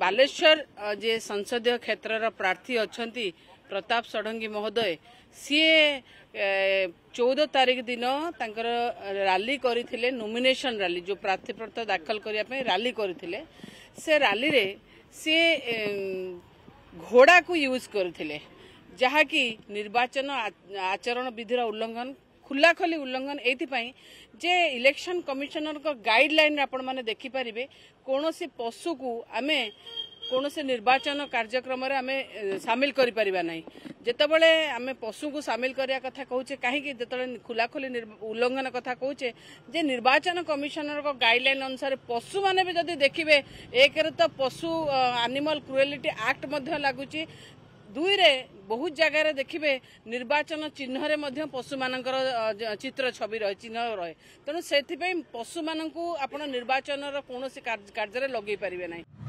बालेश्वर जे संसदीय क्षेत्र प्रार्थी अच्छा प्रताप षडंगी महोदय सी 14 तारीख दिन रैली करते नॉमिनेशन रैली जो प्रार्थीपत्र दाखल करने रैली करते से रैली रे सी घोड़ा को यूज करते जहाँकि निर्वाचन आचरण विधिर उल्लंघन खुलाखोली उल्लंघन एथिपाई जे इलेक्शन कमिशनर को गाइडलाइन आपण माने देखि परिबे कोनोसी पशु को आमे कोनोसी निर्वाचन कार्यक्रम रे आमे शामिल करि परिबा नै जेतेबेले आमे पशु को शामिल करिया कथा कहूचे काहे कि जेतेबेले खुलाखोली उल्लंघन कथा कहूचे जे निर्वाचन कमिशनर को गाइडलाइन अनुसार पशु माने भी जदी देखिबे एक रे तो पशु एनिमल क्रुएलिटी एक्ट मध्ये लागुची दुई रे बहुत जगह देखिए निर्वाचन चिन्ह रे मध्य पशु मानकर चित्र छवि रहे चिन्ह रहे तेणु से पशु मान निर्वाचन कौन कार्य लगे पारे ना।